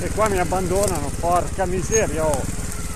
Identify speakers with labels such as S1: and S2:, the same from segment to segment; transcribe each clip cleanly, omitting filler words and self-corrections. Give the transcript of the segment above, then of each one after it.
S1: E qua mi abbandonano, porca miseria, oh.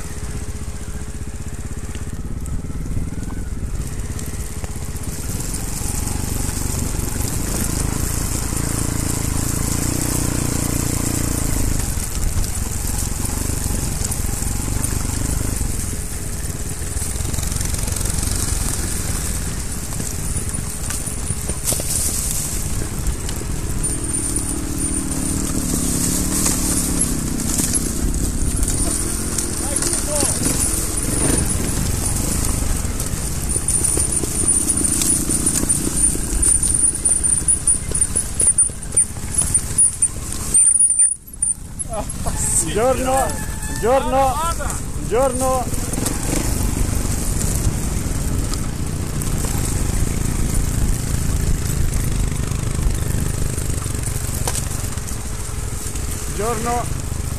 S1: Buongiorno, buongiorno, buongiorno. Buongiorno.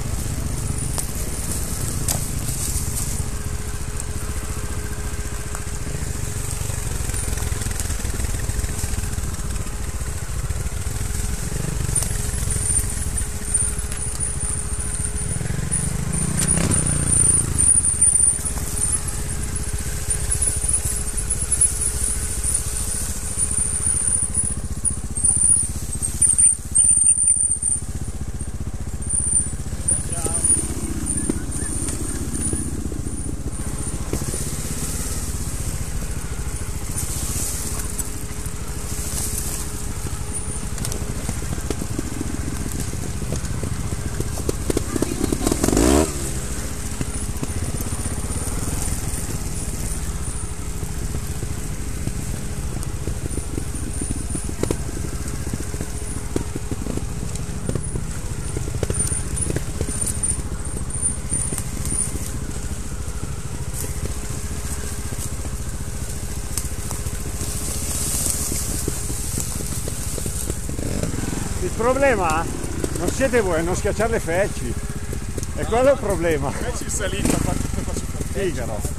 S1: Il problema non siete voi a non schiacciare le feci, è quello il problema.
S2: Feci salita, fa tutto qua su.
S1: Figaro.